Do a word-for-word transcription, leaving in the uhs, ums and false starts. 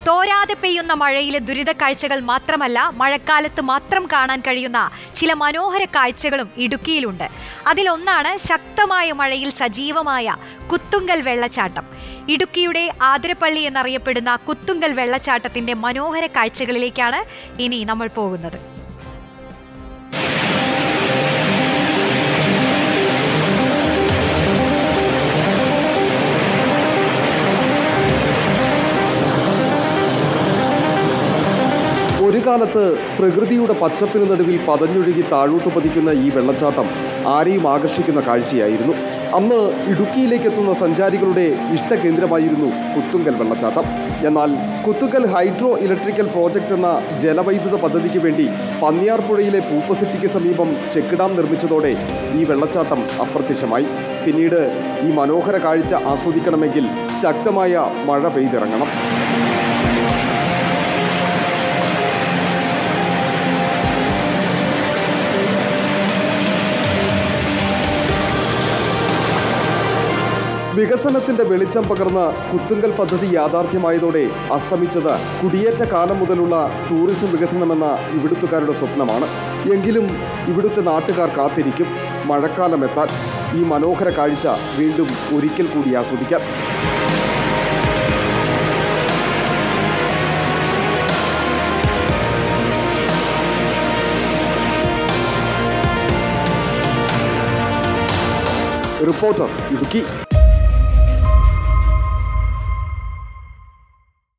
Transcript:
തോരാതെ പെയ്യുന്ന മഴയിലെ ദുരിത കാഴ്ചകൾ മാത്രമല്ല, മഴക്കാലത്ത് മാത്രം കാണാൻ കഴിയുന്ന ചില മനോഹര കാഴ്ചകളും ഇടുക്കിയിലുണ്ട്. അതിലൊന്നാണ് ശക്തമായ മഴയിൽ സജീവമായ കുത്തുങ്കൽ വെള്ളച്ചാട്ടം. ഇടുക്കിയുടെ ആതിരപ്പള്ളി എന്നറിയപ്പെടുന്ന കുത്തുങ്കൽ വെള്ളച്ചാട്ടത്തിന്റെ മനോഹര കാഴ്ചകളിലേക്കാണ് ഇനി നമ്മൾ പോകുന്നത്. ഒരു കാലത്ത് പ്രകൃതിയുടെ പച്ചപ്പിന് നടുവിൽ പതഞ്ഞൊഴുകി താഴോട്ട് പതിക്കുന്ന ഈ വെള്ളച്ചാട്ടം ആരെയും ആകർഷിക്കുന്ന കാഴ്ചയായിരുന്നു. അന്ന് ഇടുക്കിയിലേക്കെത്തുന്ന സഞ്ചാരികളുടെ ഇഷ്ടകേന്ദ്രമായിരുന്നു കുത്തുങ്കൽ വെള്ളച്ചാട്ടം. എന്നാൽ കുത്തുങ്കൽ ഹൈഡ്രോ ഇലക്ട്രിക്കൽ പ്രോജക്റ്റ് എന്ന ജലവൈദ്യുത പദ്ധതിക്ക് വേണ്ടി പന്നിയാർപ്പുഴയിലെ പൂപ്പ് സിറ്റിക്ക് സമീപം ചെക്ക് ഡാം നിർമ്മിച്ചതോടെ ഈ വെള്ളച്ചാട്ടം അപ്രത്യക്ഷമായി. പിന്നീട് ഈ മനോഹര കാഴ്ച ആസ്വദിക്കണമെങ്കിൽ ശക്തമായ മഴ പെയ്തിറങ്ങണം. വികസനത്തിന്റെ വെളിച്ചം പകർന്ന കുത്തുങ്കൽ പദ്ധതി യാഥാർത്ഥ്യമായതോടെ അസ്തമിച്ചത് കുടിയേറ്റ കാലം മുതലുള്ള ടൂറിസം വികസനമെന്ന ഇവിടുത്തുകാരുടെ സ്വപ്നമാണ്. എങ്കിലും ഇവിടുത്തെ നാട്ടുകാർ കാത്തിരിക്കും മഴക്കാലം എത്താൻ ഈ മനോഹര കാഴ്ച വീണ്ടും ഒരിക്കൽ കൂടി ആസ്വദിക്കാൻ. റിപ്പോർട്ടർ ഇടുക്കി.